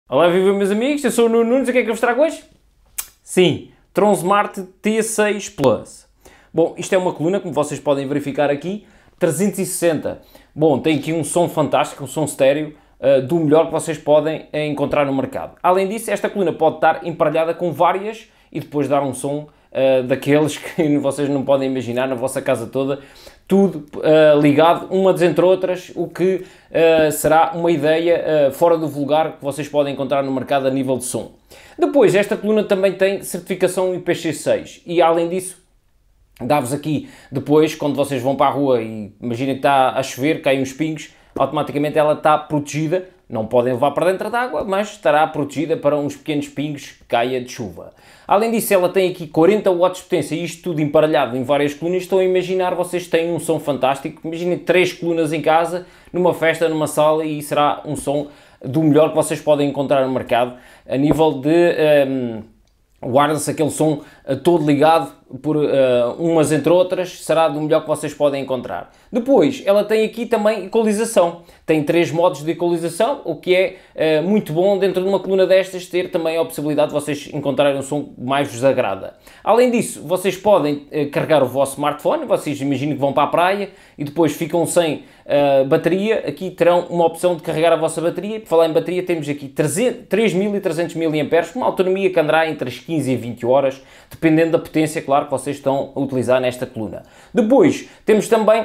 Olá, viva meus amigos, eu sou o Nuno Nunes e o que é que eu vos trago hoje? Sim, Tron Smart T6 Plus. Bom, isto é uma coluna, como vocês podem verificar aqui, 360. Bom, tem aqui um som fantástico, um som estéreo, do melhor que vocês podem encontrar no mercado. Além disso, esta coluna pode estar emparelhada com várias e depois dar um som daqueles que vocês não podem imaginar na vossa casa toda, tudo ligado umas entre outras, o que será uma ideia fora do vulgar que vocês podem encontrar no mercado a nível de som. Depois, esta coluna também tem certificação IPX6 e além disso, dá-vos aqui depois, quando vocês vão para a rua e imaginem que está a chover, caem uns pingos, automaticamente ela está protegida, não podem levar para dentro da água, mas estará protegida para uns pequenos pingos que caia de chuva. Além disso, ela tem aqui 40 watts de potência e isto tudo emparelhado em várias colunas. Estão a imaginar, vocês têm um som fantástico. Imaginem 3 colunas em casa, numa festa, numa sala, e será um som do melhor que vocês podem encontrar no mercado, a nível de guarda-se aquele som todo ligado por umas entre outras, será do melhor que vocês podem encontrar. Depois, ela tem aqui também equalização, tem 3 modos de equalização, o que é muito bom dentro de uma coluna destas ter também a possibilidade de vocês encontrarem um som que mais vos agrada. Além disso, vocês podem carregar o vosso smartphone, vocês imaginem que vão para a praia e depois ficam sem bateria, aqui terão uma opção de carregar a vossa bateria. Por falar em bateria, temos aqui 3300 mAh, com uma autonomia que andará entre as 15 e 20 horas, dependendo da potência, claro, que vocês estão a utilizar nesta coluna. Depois, temos também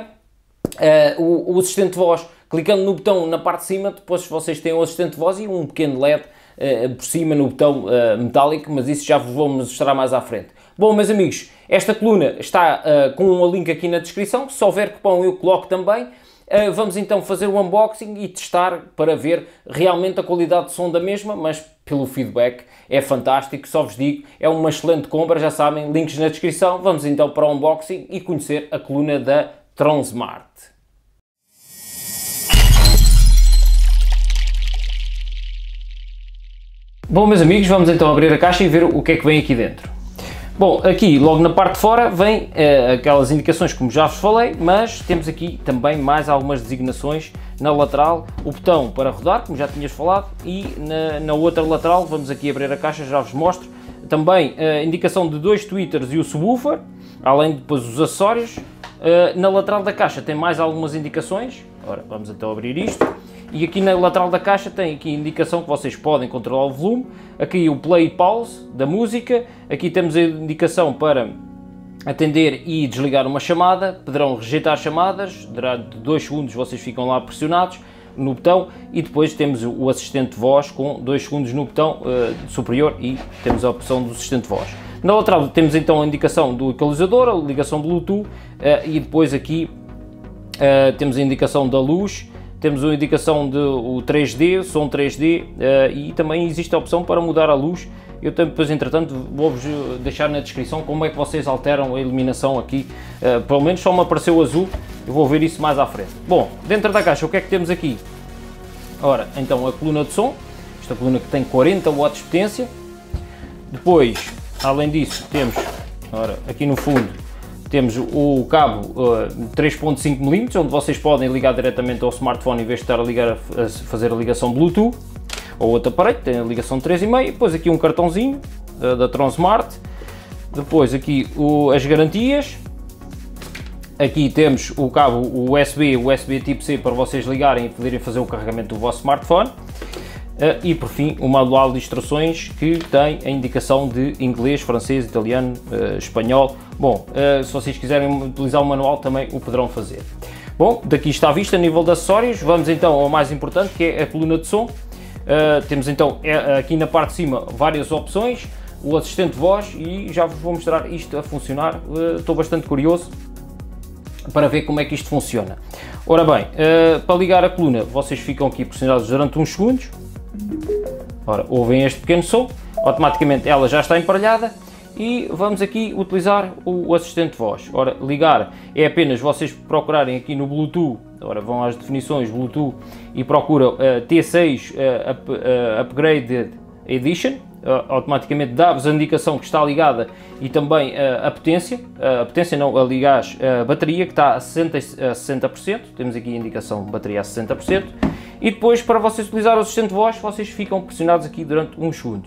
o assistente de voz. Clicando no botão na parte de cima, depois vocês têm o assistente de voz e um pequeno LED por cima no botão metálico, mas isso já vos vou mostrar mais à frente. Bom, meus amigos, esta coluna está com um link aqui na descrição, se houver cupom eu coloco também. Vamos então fazer o unboxing e testar para ver realmente a qualidade de som da mesma, mas pelo feedback é fantástico, só vos digo, é uma excelente compra, já sabem, links na descrição. Vamos então para o unboxing e conhecer a coluna da Tron Smart. Bom, meus amigos, vamos então abrir a caixa e ver o que é que vem aqui dentro. Bom, aqui logo na parte de fora vem aquelas indicações como já vos falei, mas temos aqui também mais algumas designações. Na lateral, o botão para rodar, como já tinhas falado, e na outra lateral, vamos aqui abrir a caixa, já vos mostro, também a indicação de 2 tweeters e o subwoofer, além de depois os acessórios. Na lateral da caixa tem mais algumas indicações. Ora, vamos então abrir isto. E aqui na lateral da caixa tem aqui a indicação que vocês podem controlar o volume, aqui o play e pause da música, aqui temos a indicação para atender e desligar uma chamada, poderão rejeitar chamadas, durante 2 segundos vocês ficam lá pressionados no botão e depois temos o assistente de voz com 2 segundos no botão superior e temos a opção do assistente de voz. Na lateral temos então a indicação do equalizador, a ligação Bluetooth e depois aqui temos a indicação da luz. Temos a indicação do 3D, som 3D e também existe a opção para mudar a luz. Eu também depois, entretanto, vou-vos deixar na descrição como é que vocês alteram a iluminação aqui. Pelo menos só me apareceu azul, eu vou ver isso mais à frente. Bom, dentro da caixa o que é que temos aqui? Ora, então a coluna de som, esta coluna que tem 40 watts de potência. Depois, além disso, temos, ora, aqui no fundo, temos o cabo 3.5 mm, onde vocês podem ligar diretamente ao smartphone em vez de estar a fazer a ligação Bluetooth ou outro aparelho, tem a ligação 3,5, depois aqui um cartãozinho da Tron Smart, depois aqui as garantias, aqui temos o cabo USB tipo C para vocês ligarem e poderem fazer o carregamento do vosso smartphone. E por fim o manual de instruções que tem a indicação de inglês, francês, italiano, espanhol. Bom, se vocês quiserem utilizar o manual também o poderão fazer. Bom, daqui está a vista a nível de acessórios. Vamos então ao mais importante, que é a coluna de som. Temos então aqui na parte de cima várias opções, o assistente de voz e já vos vou mostrar isto a funcionar. Estou bastante curioso para ver como é que isto funciona. Ora bem, para ligar a coluna vocês ficam aqui pressionados durante uns segundos. Ora, ouvem este pequeno som, automaticamente ela já está emparelhada e vamos aqui utilizar o assistente de voz. Ora, ligar é apenas vocês procurarem aqui no Bluetooth, ora vão às definições Bluetooth e procuram T6 Upgraded Edition, automaticamente dá-vos a indicação que está ligada e também a potência não, aliás, a bateria que está a 60%, temos aqui a indicação bateria a 60%, e depois para vocês utilizar o assistente de voz, vocês ficam pressionados aqui durante uns segundos.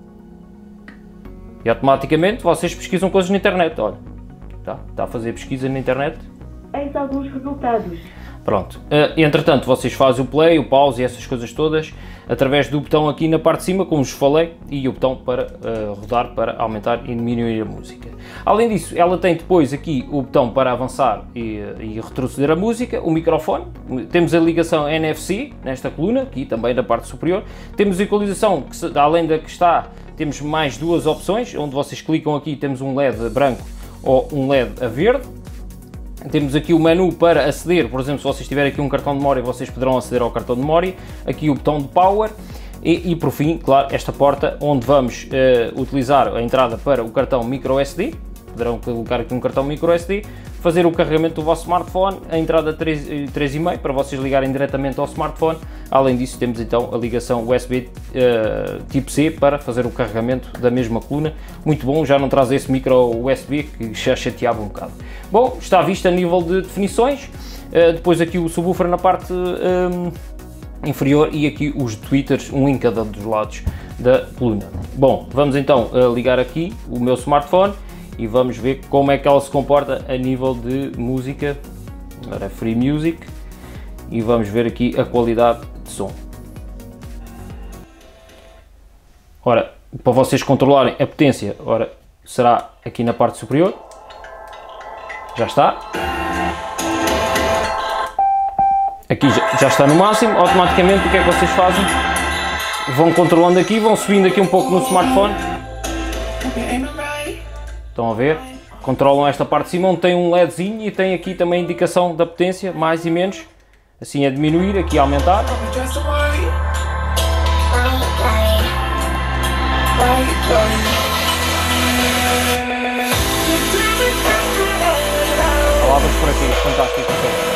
E automaticamente vocês pesquisam coisas na internet, olha, está a fazer pesquisa na internet. Eis alguns resultados. Pronto, entretanto vocês fazem o play, o pause e essas coisas todas através do botão aqui na parte de cima, como vos falei, e o botão para rodar, para aumentar e diminuir a música. Além disso, ela tem depois aqui o botão para avançar e retroceder a música, o microfone, temos a ligação NFC nesta coluna, aqui também na parte superior, temos a equalização, que além da que está, temos mais duas opções, onde vocês clicam aqui temos um LED branco ou um LED a verde. Temos aqui o menu para aceder, por exemplo, se vocês tiverem aqui um cartão de memória, vocês poderão aceder ao cartão de memória, aqui o botão de Power e por fim, claro, esta porta onde vamos utilizar a entrada para o cartão microSD, poderão colocar aqui um cartão microSD, fazer o carregamento do vosso smartphone, a entrada 3,5 para vocês ligarem diretamente ao smartphone. Além disso, temos então a ligação USB tipo C para fazer o carregamento da mesma coluna. Muito bom, já não traz esse micro USB que já chateava um bocado. Bom, está visto a nível de definições, depois aqui o subwoofer na parte inferior e aqui os tweeters, um em cada dos lados da coluna. Bom, vamos então ligar aqui o meu smartphone e vamos ver como é que ela se comporta a nível de música. Agora é Free Music e vamos ver aqui a qualidade de som. Ora, para vocês controlarem a potência, ora, será aqui na parte superior. Já está. Aqui já está no máximo. Automaticamente o que é que vocês fazem? Vão controlando aqui, vão subindo aqui um pouco no smartphone. Estão a ver? Controlam esta parte de cima onde tem um LEDzinho e tem aqui também a indicação da potência, mais e menos. Assim a diminuir, aqui a aumentar. Palavras por aqui, fantástico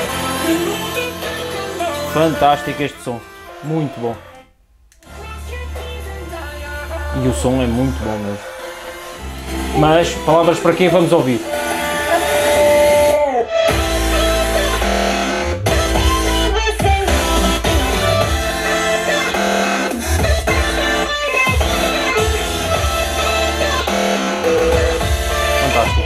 som. Fantástico este som, muito bom. E o som é muito bom mesmo. Mas, palavras para quem vamos ouvir? Fantástico.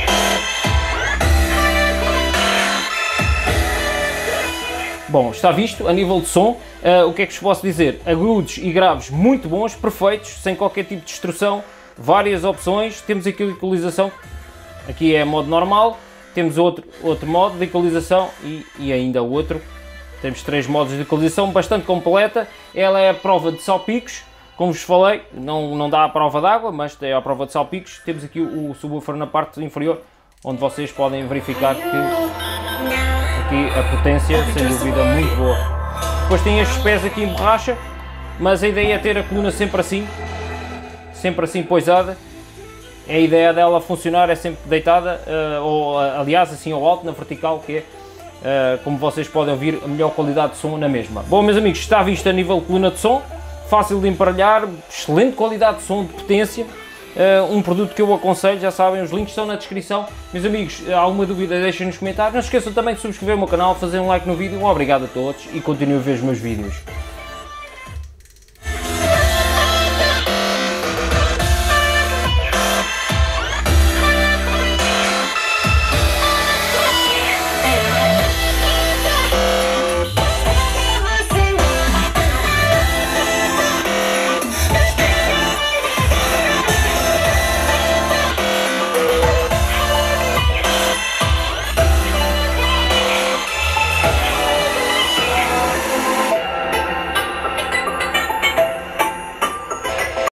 Bom, está visto a nível de som, o que é que vos posso dizer? Agudos e graves muito bons, perfeitos, sem qualquer tipo de distorção. Várias opções, temos aqui a equalização, aqui é modo normal, temos outro modo de equalização e ainda outro, temos 3 modos de equalização, bastante completa. Ela é a prova de salpicos, como vos falei, não dá a prova de água, mas é a prova de salpicos. Temos aqui o subwoofer na parte inferior, onde vocês podem verificar que aqui a potência, sem dúvida, muito boa. Depois tem estes pés aqui em borracha, mas a ideia é ter a coluna sempre assim poisada. A ideia dela funcionar é sempre deitada, ou aliás assim ao alto, na vertical, que é, como vocês podem ouvir, a melhor qualidade de som na mesma. Bom, meus amigos, está visto a nível de coluna de som, fácil de emparelhar, excelente qualidade de som, de potência, um produto que eu aconselho, já sabem, os links estão na descrição. Meus amigos, alguma dúvida deixem nos comentários, não se esqueçam também de subscrever o meu canal, fazer um like no vídeo. Um obrigado a todos e continuem a ver os meus vídeos.